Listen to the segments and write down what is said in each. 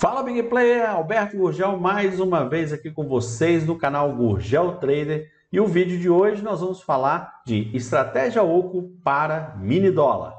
Fala Big Player, Alberto Gurgel mais uma vez aqui com vocês no canal Gurgel Trader e o vídeo de hoje nós vamos falar de estratégia oco para mini dólar.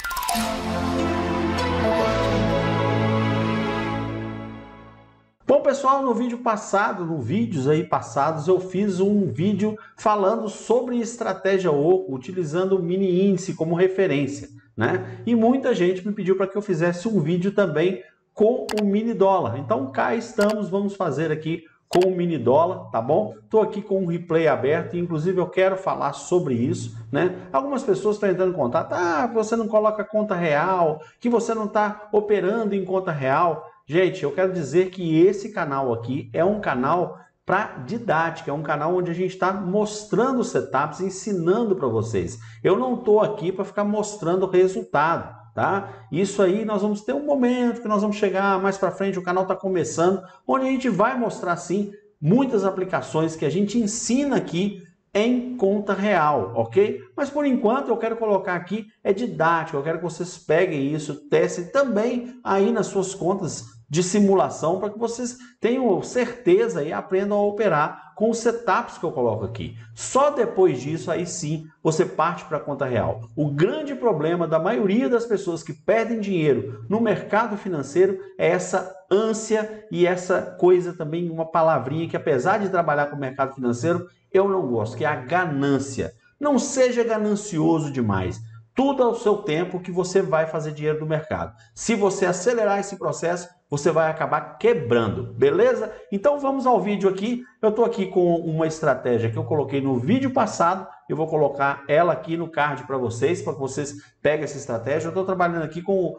Bom pessoal, no vídeo passado, passados eu fiz um vídeo falando sobre estratégia oco utilizando o mini índice como referência, né? E muita gente me pediu para que eu fizesse um vídeo também com o mini dólar. Então cá estamos, vamos fazer aqui com o mini dólar, tá bom? Estou aqui com um replay aberto, inclusive eu quero falar sobre isso, né? Algumas pessoas estão entrando em contato, você não coloca conta real, que você não está operando em conta real. Gente, eu quero dizer que esse canal aqui é um canal para didática, é um canal onde a gente está mostrando setups, ensinando para vocês. Eu não estou aqui para ficar mostrando o resultado. Tá? Isso aí nós vamos ter um momento que nós vamos chegar mais para frente, o canal está começando, onde a gente vai mostrar sim muitas aplicações que a gente ensina aqui em conta real, ok? Mas por enquanto eu quero colocar aqui didático, eu quero que vocês peguem isso, testem também aí nas suas contas de simulação para que vocês tenham certeza e aprendam a operar com os setups que eu coloco aqui. Só depois disso, aí sim, você parte para a conta real. O grande problema da maioria das pessoas que perdem dinheiro no mercado financeiro é essa ânsia e essa coisa também, uma palavrinha que apesar de trabalhar com o mercado financeiro, eu não gosto, que é a ganância. Não seja ganancioso demais. Tudo ao seu tempo que você vai fazer dinheiro no mercado. Se você acelerar esse processo, você vai acabar quebrando, beleza? Então vamos ao vídeo aqui. Eu estou aqui com uma estratégia que eu coloquei no vídeo passado. Eu vou colocar ela aqui no card para que vocês peguem essa estratégia. Eu estou trabalhando aqui com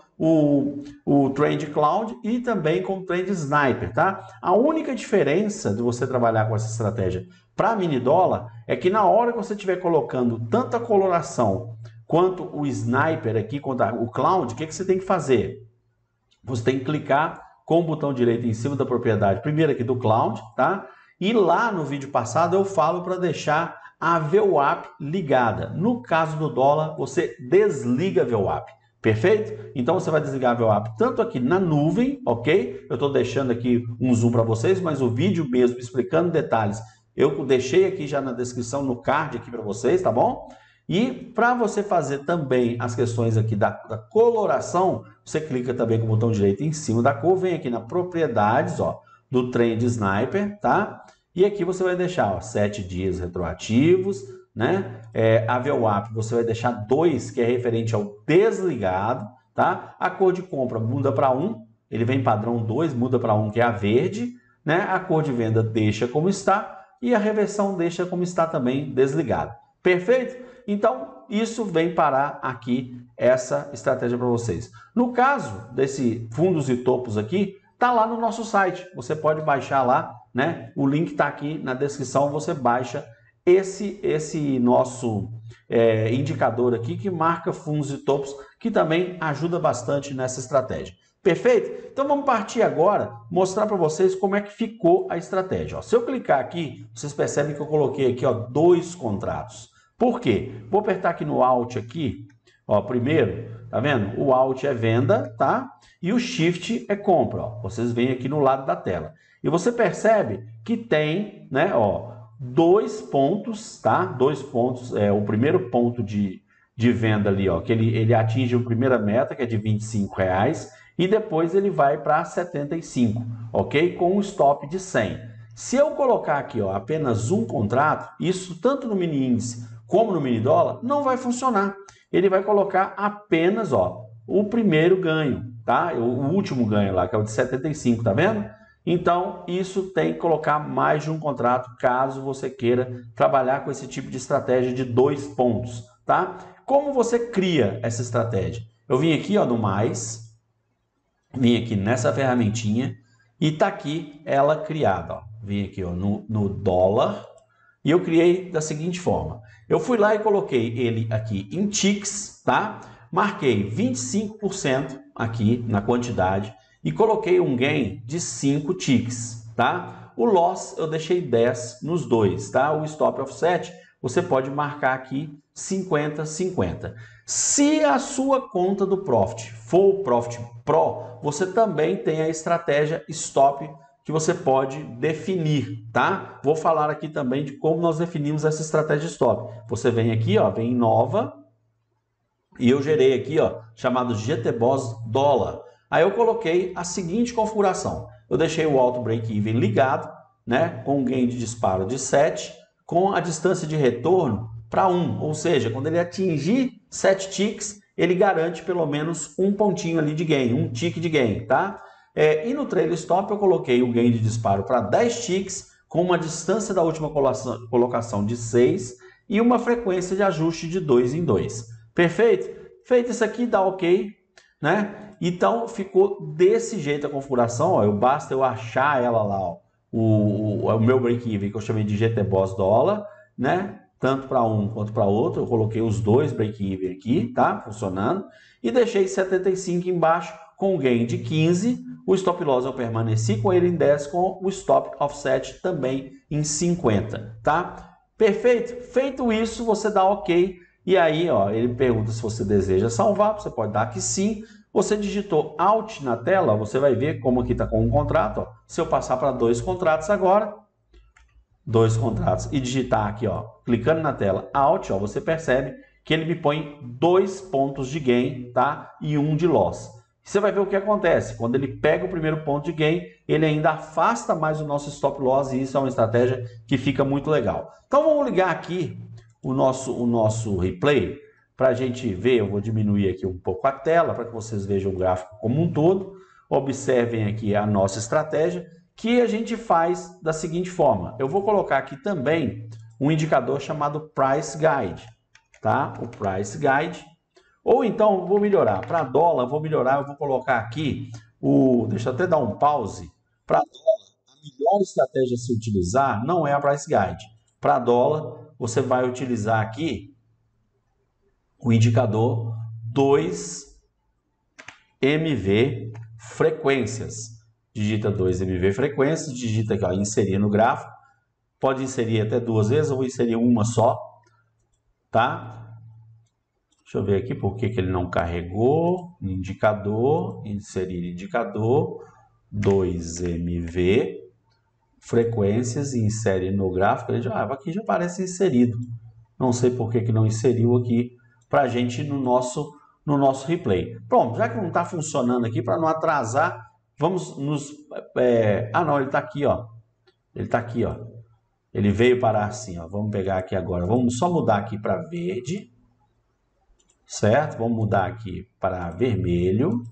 o Trend Cloud e também com o Trend Sniper, tá? A única diferença de você trabalhar com essa estratégia para mini dólar é que na hora que você estiver colocando tanta coloração quanto o Sniper aqui, quanto o Cloud, o que você tem que fazer? Você tem que clicar com o botão direito em cima da propriedade, primeiro aqui do Cloud, tá? E lá no vídeo passado eu falo para deixar a VWAP ligada. No caso do dólar, você desliga a VWAP, perfeito? Então você vai desligar a VWAP tanto aqui na nuvem, ok? Eu estou deixando aqui um zoom para vocês, mas o vídeo mesmo explicando detalhes, eu deixei aqui já na descrição, no card aqui para vocês, tá bom? E para você fazer também as questões aqui da coloração, você clica também com o botão direito em cima da cor, vem aqui na propriedades, ó, do Trend Sniper, tá? E aqui você vai deixar, ó, 7 dias retroativos, né? A VWAP você vai deixar 2, que é referente ao desligado, tá? A cor de compra muda para 1, ele vem padrão 2, muda para 1, que é a verde, né? A cor de venda deixa como está e a reversão deixa como está também desligado. Perfeito? Então, isso vem parar aqui essa estratégia para vocês. No caso desse fundos e topos aqui, tá lá no nosso site. Você pode baixar lá, né? O link está aqui na descrição, você baixa esse nosso indicador aqui que marca fundos e topos, que também ajuda bastante nessa estratégia. Perfeito? Então vamos partir agora, mostrar para vocês como é que ficou a estratégia. Ó, se eu clicar aqui, vocês percebem que eu coloquei aqui, ó, 2 contratos. Por quê? Vou apertar aqui no Alt aqui, ó, primeiro, tá vendo? O Alt é venda, tá? E o Shift é compra, ó. Vocês veem aqui no lado da tela. E você percebe que tem, né, ó, 2 pontos, tá? 2 pontos, o primeiro ponto de venda ali, ó, que ele atinge a primeira meta, que é de R$25, e depois ele vai para 75, ok? Com um stop de 100. Se eu colocar aqui, ó, apenas um contrato, isso tanto no mini índice como no mini dólar, não vai funcionar. Ele vai colocar apenas, ó, o primeiro ganho, tá? O último ganho lá, que é o de 75, tá vendo? Então, isso tem que colocar mais de um contrato, caso você queira trabalhar com esse tipo de estratégia de 2 pontos, tá? Como você cria essa estratégia? Eu vim aqui, ó, no mais, vim aqui nessa ferramentinha e tá aqui ela criada, ó. Vim aqui, ó, no dólar e eu criei da seguinte forma. Eu fui lá e coloquei ele aqui em ticks, tá? Marquei 25% aqui na quantidade e coloquei um gain de 5 ticks, tá? O loss eu deixei 10 nos dois, tá? O stop offset você pode marcar aqui 50-50. Se a sua conta do Profit for o Profit Pro, você também tem a estratégia Stop que você pode definir, tá? Vou falar aqui também de como nós definimos essa estratégia Stop. Você vem aqui, ó, vem em nova, e eu gerei aqui, ó, chamado GTBoss dólar. Aí eu coloquei a seguinte configuração. Eu deixei o Auto Break-Even ligado, né, com um gain de disparo de 7, com a distância de retorno para 1. Ou seja, quando ele atingir 7 ticks, ele garante pelo menos um pontinho ali de gain, um tick de gain, tá? E no Trailer Stop eu coloquei o gain de disparo para 10 ticks, com uma distância da última colocação de 6 e uma frequência de ajuste de 2 em 2. Perfeito? Feito isso aqui, dá ok, né? Então ficou desse jeito a configuração, ó. Basta eu achar ela lá, ó, o meu break-even que eu chamei de GTBoss dólar, né? Tanto para um quanto para outro, eu coloquei os dois break-even aqui, tá? Funcionando, e deixei 75 embaixo com gain de 15. O stop loss eu permaneci com ele em 10, com o stop offset também em 50, tá? Perfeito? Feito isso, você dá ok. E aí, ó, ele pergunta se você deseja salvar, você pode dar que sim. Você digitou Alt na tela, você vai ver como aqui está com um contrato. Ó. Se eu passar para 2 contratos agora, 2 contratos, e digitar aqui, ó, clicando na tela Alt, ó, você percebe que ele me põe 2 pontos de gain, tá? E 1 de loss. Você vai ver o que acontece. Quando ele pega o primeiro ponto de gain, ele ainda afasta mais o nosso stop loss, e isso é uma estratégia que fica muito legal. Então vamos ligar aqui o nosso replay para a gente ver. Eu vou diminuir aqui um pouco a tela para que vocês vejam o gráfico como um todo. Observem aqui a nossa estratégia, que a gente faz da seguinte forma. Eu vou colocar aqui também um indicador chamado Price Guide, tá? O Price Guide. Ou então, vou melhorar. Para dólar, eu vou colocar aqui deixa eu até dar um pause. Para dólar, a melhor estratégia a se utilizar não é a Price Guide. Para dólar, você vai utilizar aqui o indicador 2MV frequências. Digita 2MV frequências, digita aqui, ó, inserir no gráfico. Pode inserir até 2 vezes, eu vou inserir uma só, tá? Deixa eu ver aqui por que ele não carregou. Indicador, inserir indicador, 2MV frequências, e insere no gráfico. Aqui já aparece inserido. Não sei por que não inseriu aqui para a gente no nosso replay. Pronto, já que não está funcionando aqui, para não atrasar, vamos nos... não, ele está aqui, ó. Ele está aqui, ó. Ele veio parar assim, ó. Vamos pegar aqui agora. Vamos só mudar aqui para verde. Certo? Vamos mudar aqui para vermelho.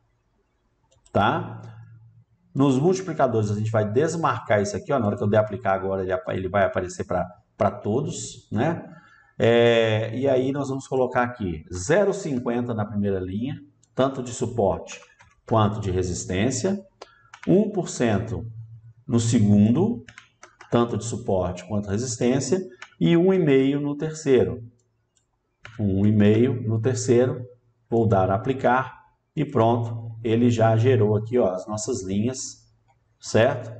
Tá? Nos multiplicadores, a gente vai desmarcar isso aqui, ó. Na hora que eu der aplicar agora, ele vai aparecer para todos, né? E aí nós vamos colocar aqui 0,50 na primeira linha, tanto de suporte quanto de resistência. 1% no segundo, tanto de suporte quanto resistência. E 1,5 no terceiro. 1,5 no terceiro. Vou dar a aplicar e pronto. Ele já gerou aqui, ó, as nossas linhas, certo?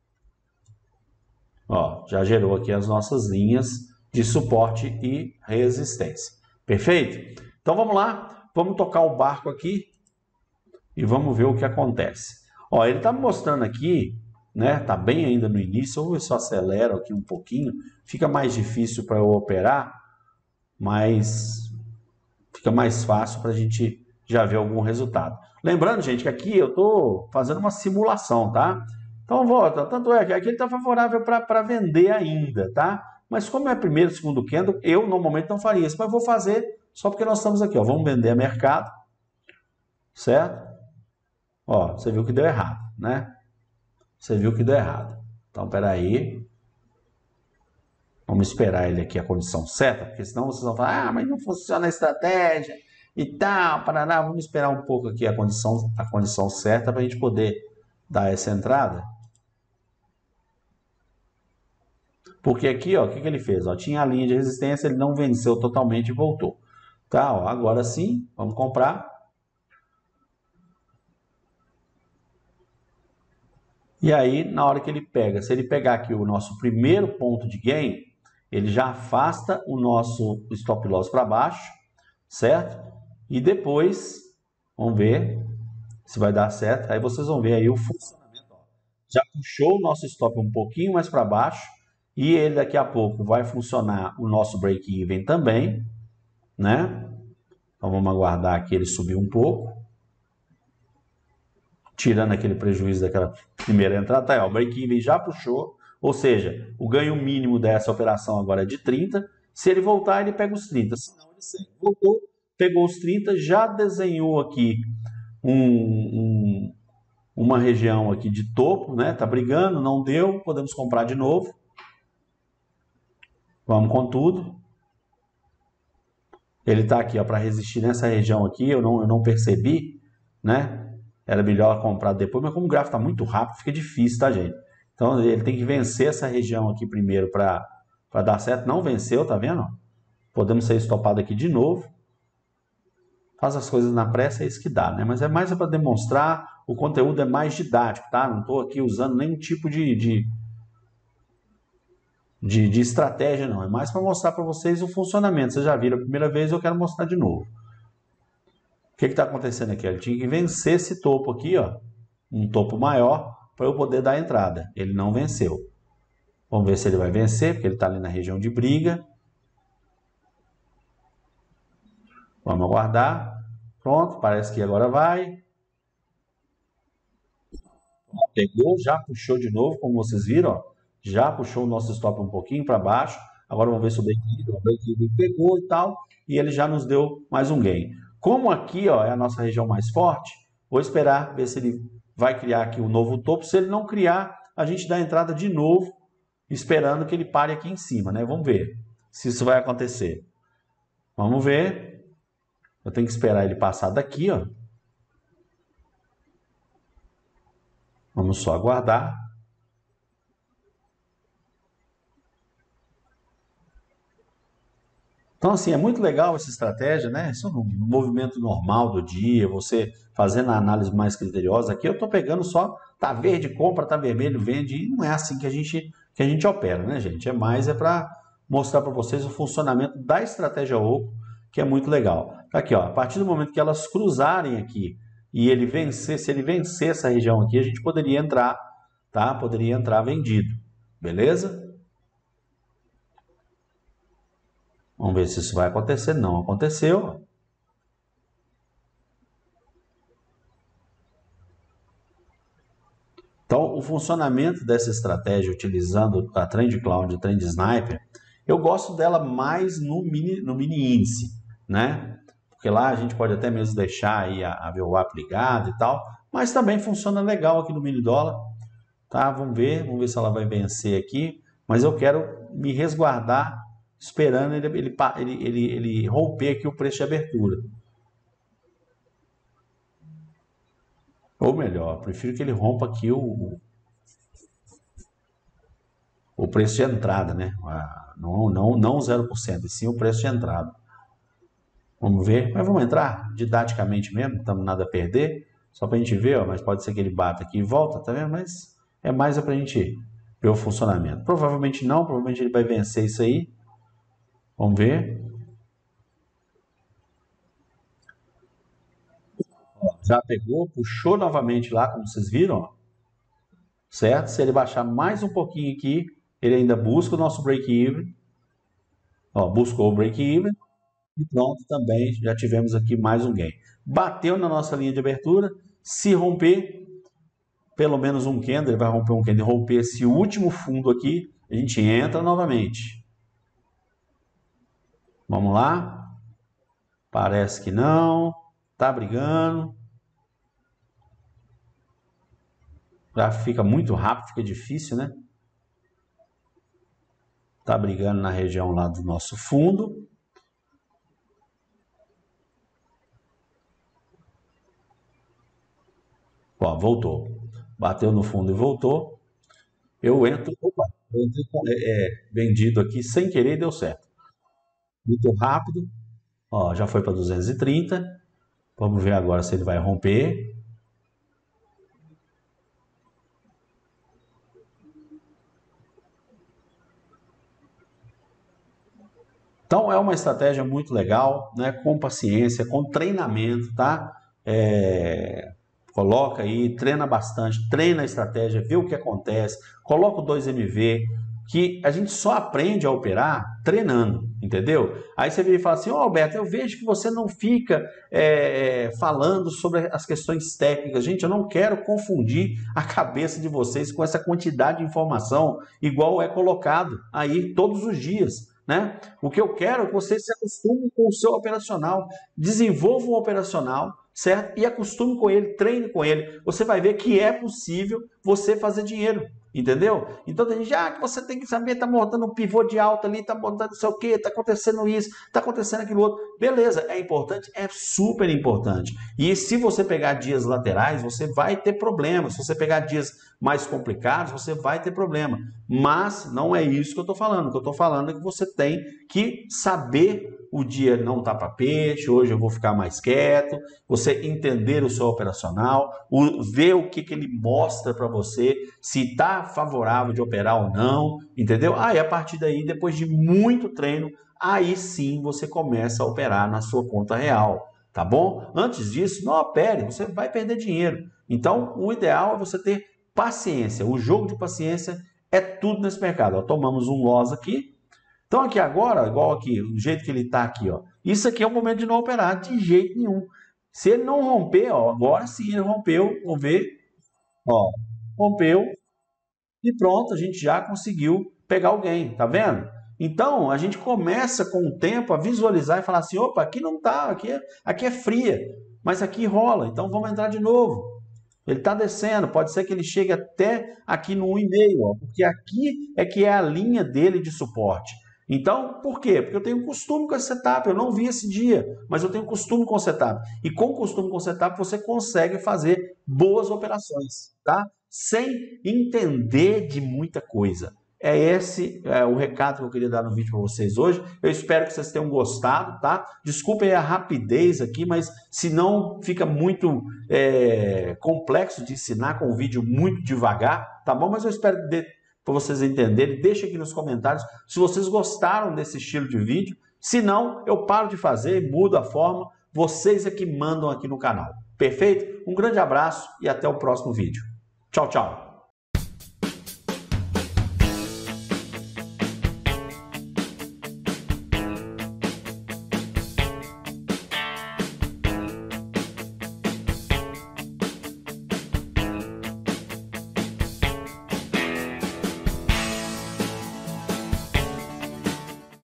Ó, já gerou aqui as nossas linhas de suporte e resistência. Perfeito? Então vamos lá, vamos tocar o barco aqui e vamos ver o que acontece. Ó, ele está me mostrando aqui, né? Tá bem ainda no início. Ou eu só acelero aqui um pouquinho, fica mais difícil para eu operar, mas fica mais fácil para a gente já ver algum resultado. Lembrando, gente, que aqui eu estou fazendo uma simulação, tá? Então, volta. Tanto é que aqui ele está favorável para vender ainda, tá? Mas como é primeiro, segundo candle, eu normalmente não faria isso. Mas vou fazer só porque nós estamos aqui, ó. Vamos vender a mercado, certo? Ó, você viu que deu errado, né? Você viu que deu errado. Então, peraí. Vamos esperar ele aqui a condição certa, porque senão vocês vão falar, mas não funciona a estratégia e tal, parará. Vamos esperar um pouco aqui a condição certa para a gente poder dar essa entrada. Porque aqui, ó, o que ele fez? Ó, tinha a linha de resistência, ele não venceu totalmente e voltou. Tá, ó, agora sim, vamos comprar. E aí, na hora que ele pega, se ele pegar aqui o nosso primeiro ponto de gain, ele já afasta o nosso stop loss para baixo, certo? E depois, vamos ver se vai dar certo. Aí vocês vão ver aí o funcionamento. Ó. Já puxou o nosso stop um pouquinho mais para baixo e ele daqui a pouco vai funcionar o nosso break-even também, né? Então vamos aguardar que ele subir um pouco, tirando aquele prejuízo daquela primeira entrada. Tá aí, ó, o break-even já puxou, ou seja, o ganho mínimo dessa operação agora é de 30. Se ele voltar, ele pega os 30. Se não, ele segue. Voltou, pegou os 30, já desenhou aqui uma região aqui de topo, né? Tá brigando, não deu, podemos comprar de novo. Vamos com tudo. Ele tá aqui, ó, para resistir nessa região aqui, eu não percebi, né? Era melhor comprar depois, mas como o gráfico está muito rápido, fica difícil, tá, gente? Então ele tem que vencer essa região aqui primeiro para dar certo. Não venceu, tá vendo? Podemos ser estopado aqui de novo. Faz as coisas na pressa, é isso que dá, né? Mas é mais para demonstrar, o conteúdo é mais didático, tá? Não estou aqui usando nenhum tipo de estratégia, não. É mais para mostrar para vocês o funcionamento. Vocês já viram a primeira vez, eu quero mostrar de novo. O que está acontecendo aqui? Ele tinha que vencer esse topo aqui, ó, um topo maior, para eu poder dar a entrada. Ele não venceu. Vamos ver se ele vai vencer, porque ele está ali na região de briga. Vamos aguardar. Pronto, parece que agora vai. Pegou, já puxou de novo, como vocês viram, ó, já puxou o nosso stop um pouquinho para baixo. Agora vamos ver se o break-even pegou e tal, e ele já nos deu mais um gain. Como aqui, ó, é a nossa região mais forte, vou esperar ver se ele vai criar aqui um novo topo. Se ele não criar, a gente dá a entrada de novo, esperando que ele pare aqui em cima, né? Vamos ver se isso vai acontecer. Vamos ver. Eu tenho que esperar ele passar daqui, ó. Vamos só aguardar. Então, assim, é muito legal essa estratégia, né? Isso é um movimento normal do dia, você fazendo a análise mais criteriosa. Aqui eu estou pegando só, tá verde, compra, tá vermelho, vende, e não é assim que a gente opera, né, gente? É mais para mostrar para vocês o funcionamento da estratégia oco, que é muito legal. Aqui, ó, a partir do momento que elas cruzarem aqui e ele vencer, se ele vencer essa região aqui, a gente poderia entrar, tá? Poderia entrar vendido, beleza? Vamos ver se isso vai acontecer. Não aconteceu. Então, o funcionamento dessa estratégia utilizando a Trend Cloud e a Trend Sniper, eu gosto dela mais no mini índice, né? Porque lá a gente pode até mesmo deixar aí a VWAP ligada e tal, mas também funciona legal aqui no mini dólar, tá? Vamos ver se ela vai vencer aqui, mas eu quero me resguardar esperando ele romper aqui o preço de abertura. Ou melhor, prefiro que ele rompa aqui o preço de entrada, né? Não 0%, e sim o preço de entrada. Vamos ver, mas vamos entrar didaticamente mesmo, não estamos nada a perder, só para a gente ver, ó, mas pode ser que ele bata aqui e volta, tá vendo? Mas é mais para a gente ver o funcionamento. Provavelmente não, provavelmente ele vai vencer isso aí. Vamos ver. Ó, já pegou, puxou novamente lá, como vocês viram, ó, certo? Se ele baixar mais um pouquinho aqui, ele ainda busca o nosso break-even. Ó, buscou o break-even. E pronto, também já tivemos aqui mais um gain. Bateu na nossa linha de abertura. Se romper, pelo menos um candle, ele vai romper um candle, romper esse último fundo aqui, a gente entra novamente. Vamos lá. Parece que não. Tá brigando. Já fica muito rápido, fica difícil, né? Tá brigando na região lá do nosso fundo. Ó, voltou. Bateu no fundo e voltou. Eu entro, opa, eu entrei vendido aqui sem querer e deu certo. Muito rápido. Ó, já foi para 230. Vamos ver agora se ele vai romper. Então é uma estratégia muito legal, né? Com paciência, com treinamento, tá? Coloca aí, treina bastante, treina a estratégia, vê o que acontece, coloca o 2MV, que a gente só aprende a operar treinando, entendeu? Aí você vira e fala assim, ó, Alberto, eu vejo que você não fica falando sobre as questões técnicas. Gente, eu não quero confundir a cabeça de vocês com essa quantidade de informação igual é colocado aí todos os dias, né? O que eu quero é que vocês se acostumem com o seu operacional, desenvolvam o operacional, certo? E acostume com ele, treine com ele. Você vai ver que é possível você fazer dinheiro, entendeu? Então tem gente, que você tem que saber, tá montando um pivô de alta ali, tá montando não sei o que, tá acontecendo isso, tá acontecendo aquilo outro. Beleza, é importante, é super importante. E se você pegar dias laterais, você vai ter problemas. Se você pegar dias mais complicados, você vai ter problema. Mas não é isso que eu tô falando. O que eu tô falando é que você tem que saber o dia não está para peixe, hoje eu vou ficar mais quieto, você entender o seu operacional, ver o que ele mostra para você, se está favorável de operar ou não, entendeu? Aí a partir daí, depois de muito treino, aí sim você começa a operar na sua conta real, tá bom? Antes disso, não opere, você vai perder dinheiro. Então, o ideal é você ter paciência, o jogo de paciência é tudo nesse mercado. Ó, tomamos um loss aqui. Então aqui agora, igual aqui, do jeito que ele está aqui, ó, isso aqui é o momento de não operar de jeito nenhum. Se ele não romper, ó, agora sim ele rompeu, vamos ver, ó, rompeu e pronto, a gente já conseguiu pegar o gain, tá vendo? Então a gente começa com o tempo a visualizar e falar assim, opa, aqui não tá, aqui é fria, mas aqui rola, então vamos entrar de novo. Ele está descendo, pode ser que ele chegue até aqui no 1,5, ó, porque aqui é que é a linha dele de suporte. Então, por quê? Porque eu tenho costume com esse setup, eu não vi esse dia, mas eu tenho costume com o setup. E com costume com o setup você consegue fazer boas operações, tá? Sem entender de muita coisa. É esse o recado que eu queria dar no vídeo para vocês hoje. Eu espero que vocês tenham gostado, tá? Desculpem a rapidez aqui, mas senão fica muito complexo de ensinar com o vídeo muito devagar, tá bom? Mas eu espero para vocês entenderem. Deixa aqui nos comentários se vocês gostaram desse estilo de vídeo. Se não, eu paro de fazer, mudo a forma. Vocês é que mandam aqui no canal. Perfeito? Um grande abraço e até o próximo vídeo. Tchau, tchau.